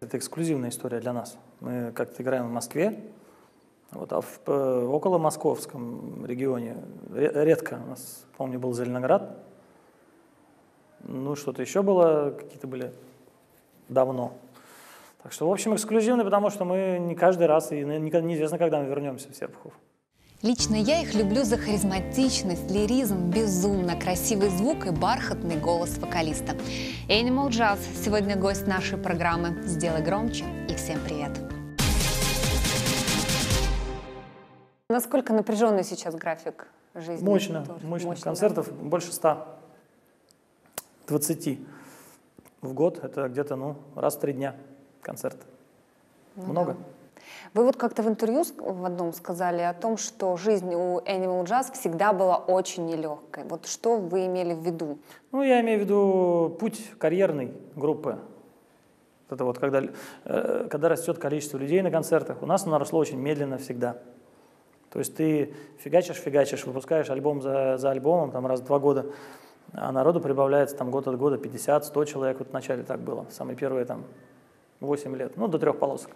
Это эксклюзивная история для нас. Мы как-то играем в Москве, вот, а около московском регионе редко. У нас, помню, был Зеленоград. Ну, что-то еще было, какие-то были давно. Так что, в общем, эксклюзивный, потому что мы не каждый раз, и неизвестно, когда мы вернемся в Серпухов. Лично я их люблю за харизматичность, лиризм, безумно красивый звук и бархатный голос вокалиста. Animal Jazz сегодня гость нашей программы. Сделай громче и всем привет. Насколько напряженный сейчас график жизни? Мощно. Концертов да? Больше 120 в год. Это где-то раз в 3 дня концерт. Много. Да. Вы вот как-то в интервью в одном сказали о том, что жизнь у Animal Jazz всегда была очень нелегкой. Вот что вы имели в виду? Ну, я имею в виду путь карьерной группы. Это вот когда растет количество людей на концертах. У нас оно росло очень медленно всегда. То есть ты фигачишь, выпускаешь альбом за альбомом, там раз в 2 года, а народу прибавляется там год от года 50-100 человек. Вот вначале так было, самые первые там 8 лет, до 3 полосок.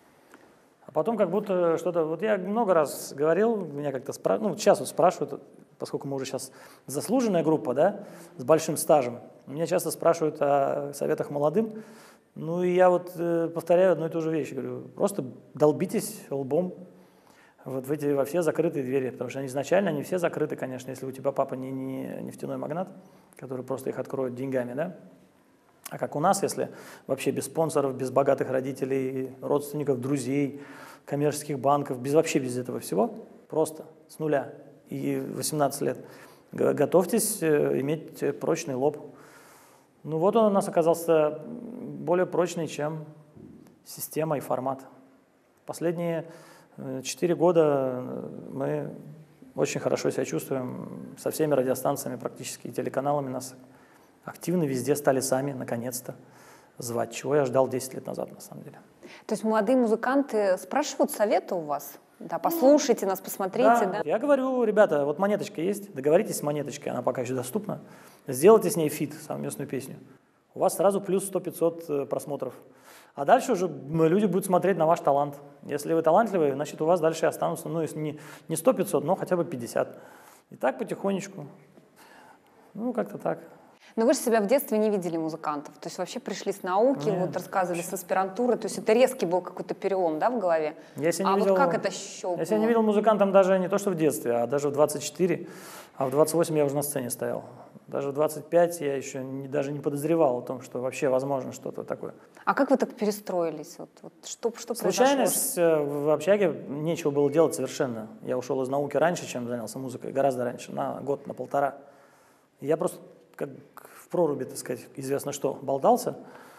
А потом как будто что-то... Вот я много раз говорил, меня как-то спрашивают, сейчас вот спрашивают, поскольку мы уже сейчас заслуженная группа, да, с большим стажем, меня часто спрашивают о советах молодым, и я вот повторяю одну и ту же вещь, говорю, просто долбитесь лбом вот во все закрытые двери, потому что изначально они все закрыты, конечно, если у тебя папа не нефтяной магнат, который просто их откроет деньгами, да. А как у нас, если вообще без спонсоров, без богатых родителей, родственников, друзей, коммерческих банков, вообще без этого всего, просто с нуля и 18 лет, готовьтесь иметь прочный лоб. Вот он у нас оказался более прочный, чем система и формат. Последние 4 года мы очень хорошо себя чувствуем со всеми радиостанциями, практически и телеканалами нас активно везде стали сами, наконец-то, звать, чего я ждал 10 лет назад, на самом деле. То есть молодые музыканты спрашивают совета у вас? Да, послушайте нас, посмотрите, да? Я говорю, ребята, вот монеточка есть, договоритесь с монеточкой, она пока еще доступна, сделайте с ней фит, совместную песню. У вас сразу плюс 100-500 просмотров. А дальше уже люди будут смотреть на ваш талант. Если вы талантливый, значит, у вас дальше останутся, если не 100-500, но хотя бы 50. И так потихонечку. Как-то так. Но вы же себя в детстве не видели музыкантов, то есть вообще пришли с науки, вот рассказывали с аспирантуры, то есть это резкий был какой-то перелом, да, в голове? Я себя не видел, вот как это щелкнуло? Я себя не видел музыкантом даже не то, что в детстве, а даже в 24, а в 28 я уже на сцене стоял. Даже в 25 я еще даже не подозревал о том, что вообще возможно что-то такое. А как вы так перестроились? Что Случайность в общаге, нечего было делать совершенно. Я ушел из науки раньше, чем занялся музыкой, гораздо раньше, на год, на 1,5. Я просто как в проруби, так сказать, известно что, болтался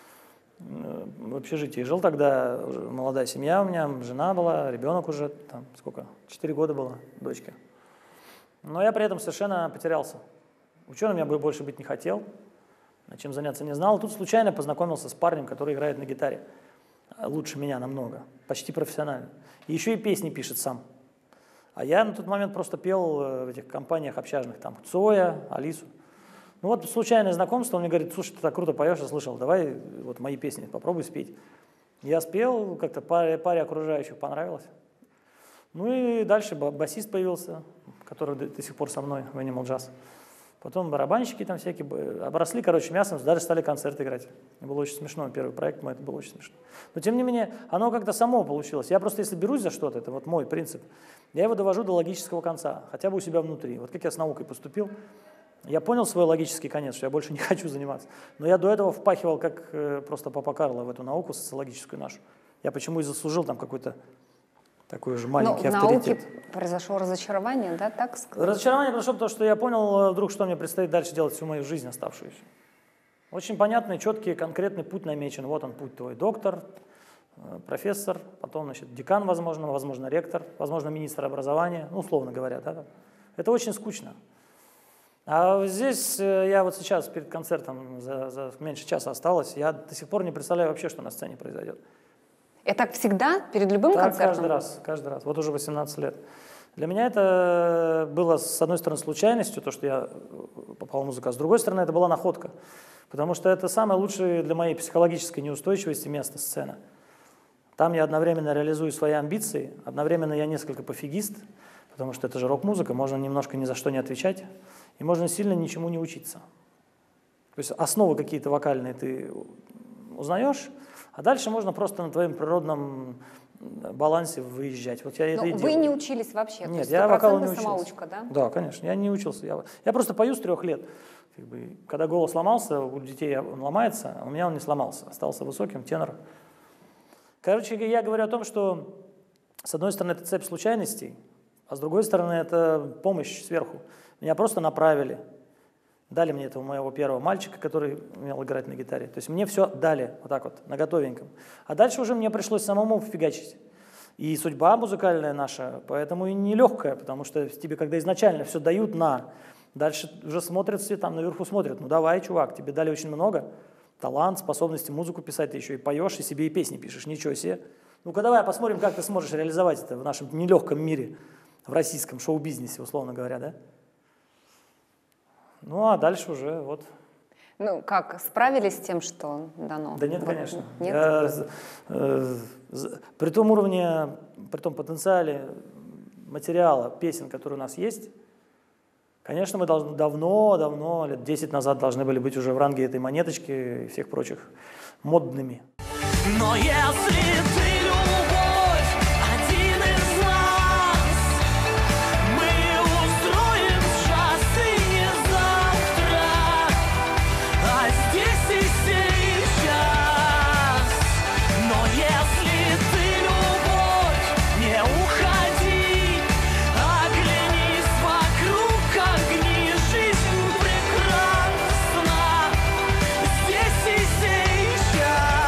в общежитии. Жил тогда, молодая семья у меня, жена была, ребенок уже, 4 года было, дочке. Но я при этом совершенно потерялся. Ученым я бы больше быть не хотел, чем заняться не знал. Тут случайно познакомился с парнем, который играет на гитаре. Лучше меня намного, почти профессионально. И еще и песни пишет сам. А я на тот момент просто пел в этих компаниях общажных, там, Цоя, Алису. Случайное знакомство, он мне говорит, слушай, ты так круто поешь, я слышал, давай мои песни попробуй спеть. Я спел, как-то паре окружающих понравилось. И дальше басист появился, который до сих пор со мной в Animal Jazz. Потом барабанщики там всякие обросли, мясом, даже стали концерты играть. Было очень смешно, первый проект мой, это было очень смешно. Но тем не менее, оно как-то само получилось. Я просто, если берусь за что-то, это мой принцип, я его довожу до логического конца, хотя бы у себя внутри. Вот как я с наукой поступил, я понял свой логический конец, что я больше не хочу заниматься. Но я до этого впахивал, как просто папа Карло, в эту науку социологическую нашу. Я почему и заслужил там какой-то такой же маленький авторитет. В науке произошло разочарование, да, так сказать? Разочарование произошло, потому что я понял вдруг, что мне предстоит дальше делать всю мою жизнь оставшуюся. Очень понятный, четкий, конкретный путь намечен. Вот он путь твой, доктор, профессор, потом, декан, возможно, ректор, возможно, министр образования, условно говоря, да. Это очень скучно. А здесь я сейчас перед концертом, за меньше часа осталось, я до сих пор не представляю вообще, что на сцене произойдет. И так всегда, перед любым концертом? Каждый раз, вот уже 18 лет. Для меня это было, с одной стороны, случайностью, то, что я попал в музыку, а с другой стороны, это была находка. Потому что это самое лучшее для моей психологической неустойчивости место, сцена. Там я одновременно реализую свои амбиции, одновременно я несколько пофигист, потому что это же рок-музыка, можно немножко ни за что не отвечать, и можно сильно ничему не учиться. То есть основы какие-то вокальные ты узнаешь, а дальше можно просто на твоем природном балансе выезжать. Вот я это и делаю. Вы не учились вообще? Нет, я вокалу не учился. Самоучка, да? Да, конечно, я не учился. Я просто пою с 3 лет. Когда голос сломался, у детей он ломается, а у меня он не сломался, остался высоким, тенор. Короче, я говорю о том, что с одной стороны это цепь случайностей, а с другой стороны это помощь сверху. Меня просто направили. Дали мне этого моего первого мальчика, который умел играть на гитаре. То есть мне все дали вот так вот, на готовеньком. А дальше уже мне пришлось самому фигачить. И судьба музыкальная наша, поэтому и нелегкая, потому что тебе, когда изначально все дают дальше уже смотрят все там наверху смотрят. Ну давай, чувак, тебе дали очень много. Талант, способности музыку писать, ты еще и поешь, и себе и песни пишешь. Ничего себе. Ну-ка давай посмотрим, как ты сможешь реализовать это в нашем нелегком мире, в российском шоу-бизнесе, условно говоря, да? Ну, а дальше уже вот. Ну, как, справились с тем, что дано? Да нет, конечно. Нет? При том уровне, при том потенциале материала, песен, которые у нас есть, конечно, мы давно, лет 10 назад должны были быть уже в ранге этой Монеточки и всех прочих модными. Но если ты любовь, один из нас, мы устроим час и не завтра, а здесь и сейчас. Но если ты любовь, не уходи, оглянись вокруг, огни, жизнь прекрасна, здесь и сейчас.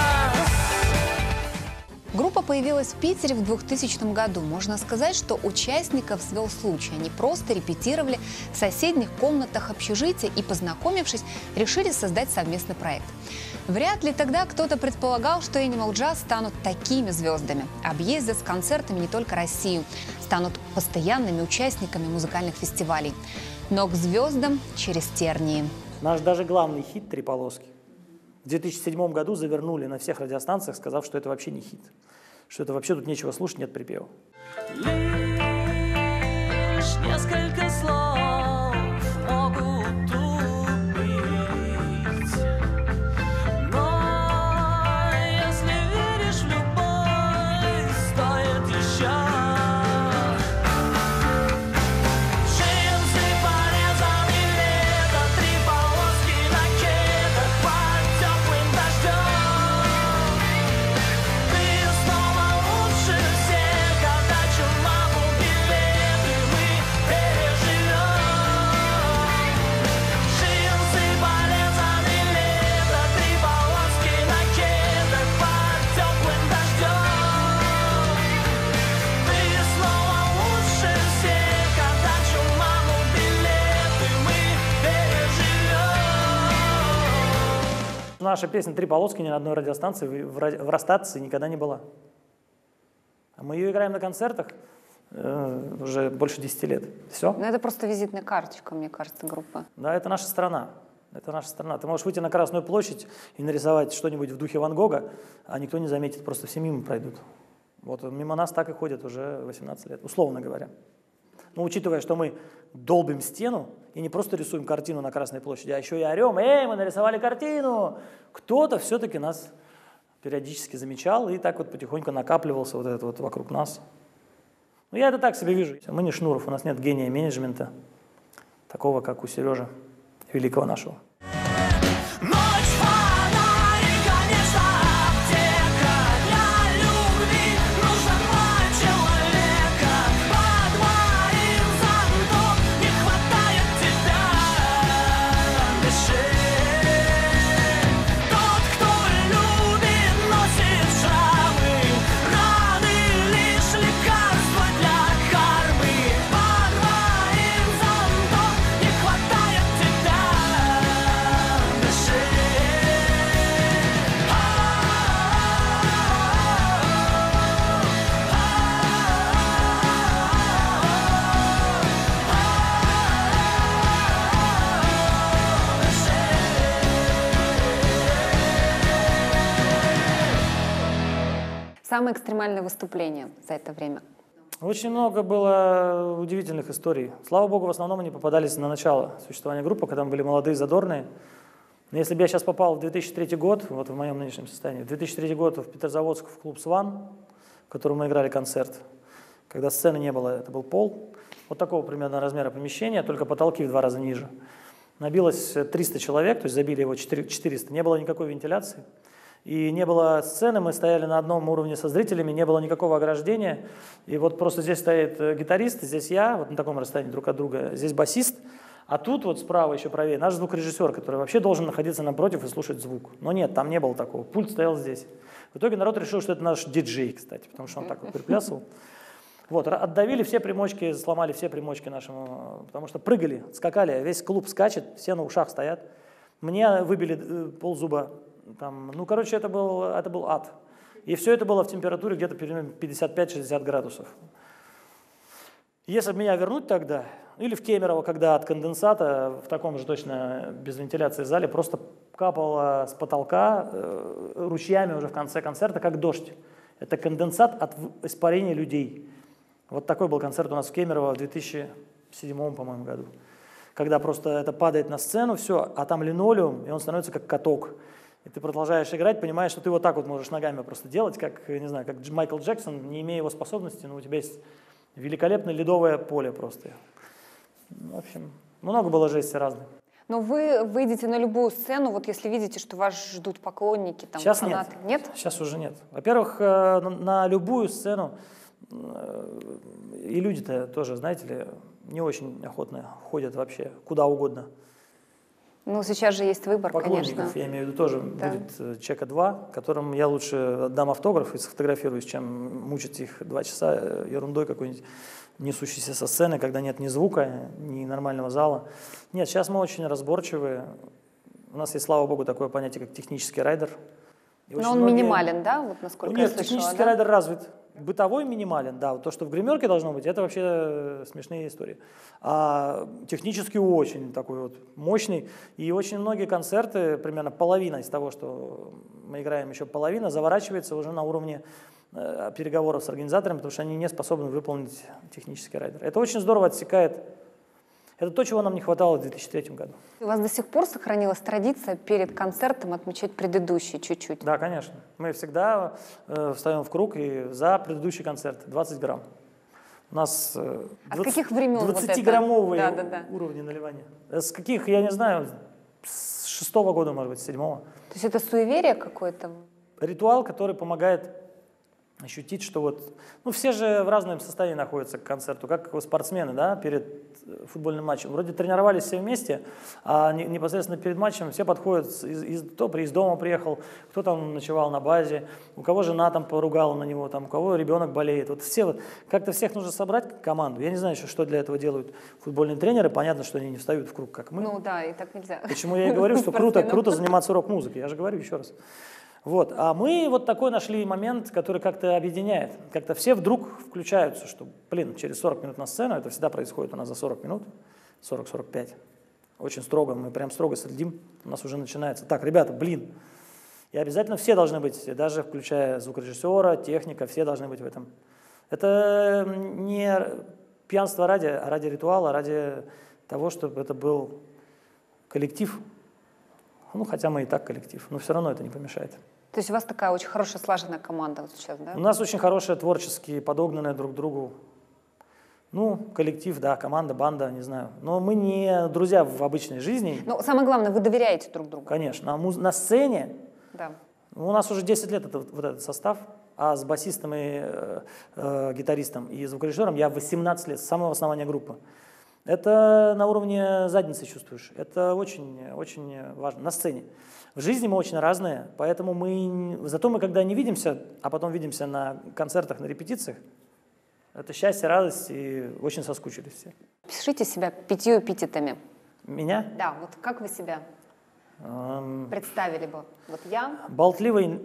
Группа появилась в Питере в 2000 году. Можно сказать, что участников свел случай. Они просто репетировали в соседних комнатах общежития и, познакомившись, решили создать совместный проект. Вряд ли тогда кто-то предполагал, что Animal Jazz станут такими звездами. Объездят с концертами не только Россию, станут постоянными участниками музыкальных фестивалей. Но к звездам через тернии. Наш даже главный хит «Три полоски» в 2007 году завернули на всех радиостанциях, сказав, что это вообще не хит, что это вообще тут нечего слушать, нет припева. Лишь несколько слов могут убить. Но если веришь в любовь, стоит еще. Джинсы порезаны лето, 3 полоски на кедах под теплым дождем. Ты снова лучше всех, отдачу маму билеты мы переживем. Джинсы порезаны лето, 3 полоски на кедах под теплым дождем. Ты снова лучше всех, отдачу маму билеты мы переживем. Наша песня «Три полоски» ни на одной радиостанции в ростации никогда не была. А мы ее играем на концертах уже больше 10 лет. Все. Ну, это просто визитная карточка, мне кажется, группы. Да, это наша страна. Это наша страна. Ты можешь выйти на Красную площадь и нарисовать что-нибудь в духе Ван Гога, а никто не заметит, просто все мимо пройдут. Вот мимо нас так и ходят уже 18 лет, условно говоря. Но учитывая, что мы долбим стену и не просто рисуем картину на Красной площади, а еще и орем: «Эй, мы нарисовали картину!» Кто-то все-таки нас периодически замечал и так вот потихоньку накапливался вот этот вот вокруг нас. Ну, я это так себе вижу. Мы не Шнуров, у нас нет гения менеджмента, такого, как у Сережи, великого нашего. Ночь, фонари, конечно, аптека для любви. Нужно 2 человека под моим зонтом. Не хватает тебя, дыши. Тот, кто любит, носит шрамы, раны лишь лекарства для кармы. Под моим зонтом не хватает тебя, Самое экстремальное выступление за это время? Очень много было удивительных историй. Слава богу, в основном они попадались на начало существования группы, когда мы были молодые, задорные. Но если бы я сейчас попал в 2003 год, вот в моем нынешнем состоянии, в 2003 год в Петрозаводск в клуб «Сван», в котором мы играли концерт, когда сцены не было, это был пол, вот такого примерно размера помещения, только потолки в 2 раза ниже. Набилось 300 человек, то есть забили его 400, не было никакой вентиляции. И не было сцены, мы стояли на одном уровне со зрителями, не было никакого ограждения. И вот просто здесь стоит гитарист, здесь я, вот на таком расстоянии друг от друга, здесь басист, а тут вот справа, еще правее, наш звукорежиссер, который вообще должен находиться напротив и слушать звук. Но нет, там не было такого, пульт стоял здесь. В итоге народ решил, что это наш диджей, кстати, потому что он так вот приплясывал. Вот, отдавили все примочки, сломали все примочки нашему, потому что прыгали, скакали, весь клуб скачет, все на ушах стоят. Мне выбили ползуба. Там, ну, короче, это был ад. И все это было в температуре где-то 55-60 градусов. Если бы меня вернуть тогда, или в Кемерово, когда от конденсата в таком же точно без вентиляции зале просто капало с потолка ручьями уже в конце концерта, как дождь. Это конденсат от испарения людей. Вот такой был концерт у нас в Кемерово в 2007, по-моему, году. Когда просто это падает на сцену, все, а там линолеум, и он становится как каток. И ты продолжаешь играть, понимаешь, что ты вот так вот можешь ногами просто делать, как, не знаю, как Майкл Джексон, не имея его способности, но у тебя есть великолепное ледовое поле просто. В общем, много было жести разной. Но вы выйдете на любую сцену, вот если видите, что вас ждут поклонники, там, сейчас фанаты. Нет? Сейчас уже нет. Во-первых, на любую сцену, и люди-то тоже, знаете ли, не очень охотно ходят вообще куда угодно. Ну, сейчас же есть выбор, поклонников, конечно. Я имею в виду, тоже да. Будет человека 2, которым я лучше отдам автограф и сфотографируюсь, чем мучить их 2 часа ерундой какой-нибудь, несущейся со сцены, когда нет ни звука, ни нормального зала. Нет, сейчас мы очень разборчивые. У нас есть, слава богу, такое понятие, как технический райдер. Но он минимален, да, вот насколько я слышала? Технический райдер развит. Бытовой минимален, да. Вот то, что в гримерке должно быть, это вообще смешные истории. А технически очень такой вот мощный. И очень многие концерты, примерно половина из того, что мы играем, еще половина, заворачивается уже на уровне переговоров с организаторами, потому что они не способны выполнить технический райдер. Это очень здорово отсекает. Это то, чего нам не хватало в 2003 году. У вас до сих пор сохранилась традиция перед концертом отмечать предыдущий чуть-чуть? Да, конечно. Мы всегда встаем в круг и за предыдущий концерт 20 грамм. У нас 20-граммовые уровни наливания. С каких, я не знаю, с 6-го года, может быть, с 7-го. То есть это суеверие какое-то? Ритуал, который помогает ощутить, что вот... Ну, все же в разном состоянии находятся к концерту, как спортсмены, да, перед футбольным матчем. Вроде тренировались все вместе, а непосредственно перед матчем все подходят, кто из дома приехал, кто там ночевал на базе, у кого жена там поругала на него, там, у кого ребенок болеет. Вот все вот, как-то всех нужно собрать команду. Я не знаю еще, что для этого делают футбольные тренеры. Понятно, что они не встают в круг, как мы. Ну да, и так нельзя. Почему я и говорю, что круто заниматься рок-музыкой. Я же говорю еще раз. Вот. А мы вот такой нашли момент, который как-то объединяет. Как-то все вдруг включаются, что, через 40 минут на сцену, это всегда происходит у нас за 40 минут, 40-45. Очень строго, мы прям строго следим, у нас уже начинается. Так, ребята, и обязательно все должны быть, даже включая звукорежиссера, техника, все должны быть в этом. Это не пьянство ради, а ради ритуала, ради того, чтобы это был коллектив. Ну, хотя мы и так коллектив, но все равно это не помешает. То есть у вас такая очень хорошая слаженная команда вот сейчас, да? У нас очень хорошая, творчески подогнанная друг к другу. Ну, коллектив, да, команда, банда, не знаю. Но мы не друзья в обычной жизни. Но самое главное, вы доверяете друг другу. Конечно. А на сцене да. У нас уже 10 лет вот этот состав, а с басистом и гитаристом и звукорежиссером я 18 лет, с самого основания группы. Это на уровне задницы чувствуешь. Это очень, очень важно. На сцене. В жизни мы очень разные, поэтому зато мы, когда не видимся, а потом видимся на концертах, на репетициях, это счастье, радость, и очень соскучились все. Пишите себя 5 эпитетами. Меня? Да, вот как вы себя представили бы? Вот я? Болтливый,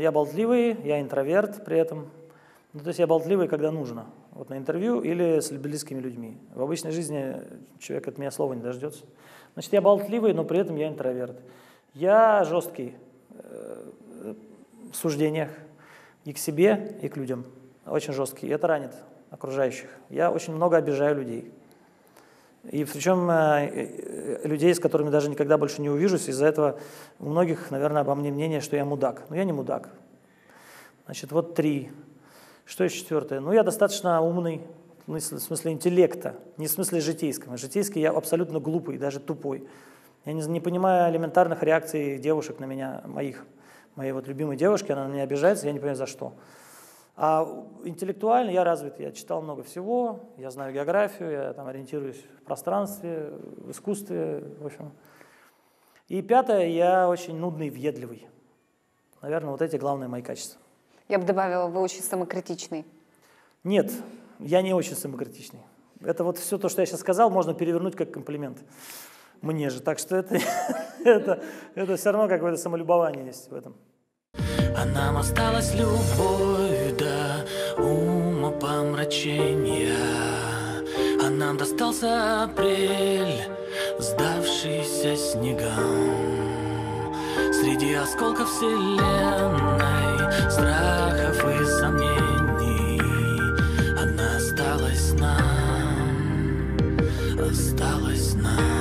я интроверт при этом. Ну, то есть я болтливый, когда нужно. Вот на интервью или с близкими людьми. В обычной жизни человек от меня слова не дождется. Значит, я болтливый, но при этом я интроверт. Я жесткий в суждениях. и к себе, и к людям. Очень жесткий. И это ранит окружающих. Я очень много обижаю людей. И причем людей, с которыми даже никогда больше не увижусь. Из-за этого у многих, наверное, обо мне мнение, что я мудак. Но я не мудак. Значит, вот 3. Что еще 4? Ну, я достаточно умный, в смысле интеллекта, не в смысле житейского. Житейский я абсолютно глупый, даже тупой. Я не понимаю элементарных реакций девушек на меня, моей вот любимой девушки, она на меня обижается, я не понимаю, за что. А интеллектуально я развит, я читал много всего, я знаю географию, я там ориентируюсь в пространстве, в искусстве, в общем. И 5, я очень нудный, въедливый. Наверное, вот эти главные мои качества. Я бы добавила, вы очень самокритичный. Нет, я не очень самокритичный. Это вот все то, что я сейчас сказал, можно перевернуть как комплимент мне же. Так что это все равно какое-то самолюбование есть в этом. А нам осталась любовь до умопомрачения, а нам достался апрель, сдавшийся снегам. Среди осколков вселенной, страхов и сомнений, она осталась нам, осталась нам.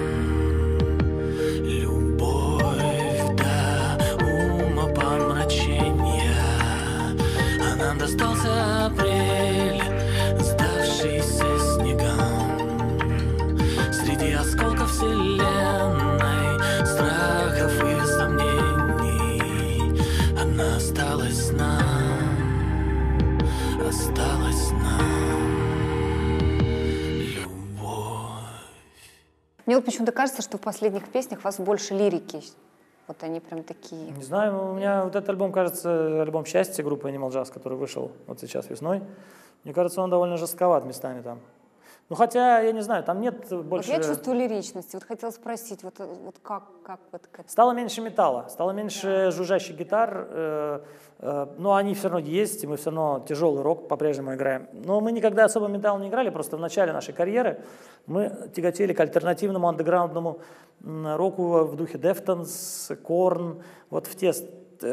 Достался апрель, сдавшийся снегам. Среди осколков вселенной, страхов и сомнений, она осталась нам, осталась нам любовь. Мне вот почему-то кажется, что в последних песнях у вас больше лирики. Вот они прям такие. Не знаю, у меня вот этот альбом, кажется, альбом «Счастье» группы Animal Jazz, который вышел вот сейчас весной. Мне кажется, он довольно жестковат местами там. Ну, хотя, я не знаю, там нет больше... Вот я чувствую лиричность. Вот хотела спросить, вот как вот к этому? Стало меньше металла, стало меньше жужжащих гитар, но они все равно есть, и мы все равно тяжелый рок по-прежнему играем. Но мы никогда особо металл не играли, просто в начале нашей карьеры мы тяготели к альтернативному, андеграундному року в духе Deftones, Korn. Вот в те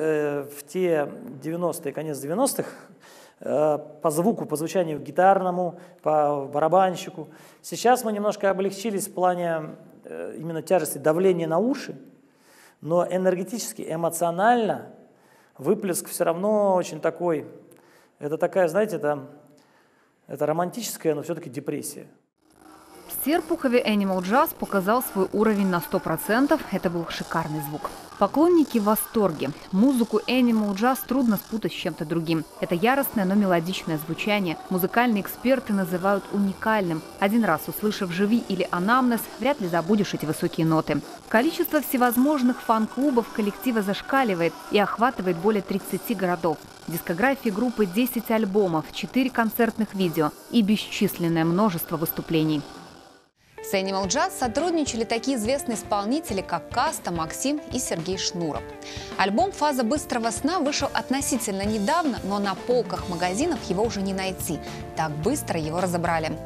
90-е, конец 90-х, по звуку, по звучанию гитарному, по барабанщику. Сейчас мы немножко облегчились в плане именно тяжести давления на уши, но энергетически, эмоционально выплеск все равно очень такой. Это такая, знаете, это романтическая, но все-таки депрессия. В Серпухове Animal Jazz показал свой уровень на 100%. Это был шикарный звук. Поклонники в восторге. Музыку Animal Jazz трудно спутать с чем-то другим. Это яростное, но мелодичное звучание. Музыкальные эксперты называют уникальным. Один раз услышав «Живи» или «Анамнез», вряд ли забудешь эти высокие ноты. Количество всевозможных фан-клубов коллектива зашкаливает и охватывает более 30 городов. В дискографии группы 10 альбомов, 4 концертных видео и бесчисленное множество выступлений. С Animal Jazz сотрудничали такие известные исполнители, как Каста, Максим и Сергей Шнуров. Альбом «Фаза быстрого сна» вышел относительно недавно, но на полках магазинов его уже не найти. Так быстро его разобрали.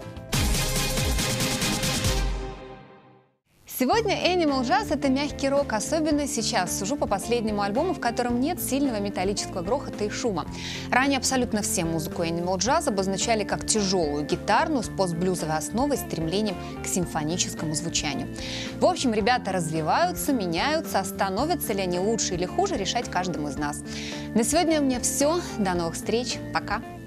Сегодня Animal Jazz – это мягкий рок, особенно сейчас. Сужу по последнему альбому, в котором нет сильного металлического грохота и шума. Ранее абсолютно все музыку Animal Jazz обозначали как тяжелую гитарную с постблюзовой основой с стремлением к симфоническому звучанию. В общем, ребята развиваются, меняются, а становятся ли они лучше или хуже, решать каждому из нас. На сегодня у меня все. До новых встреч. Пока.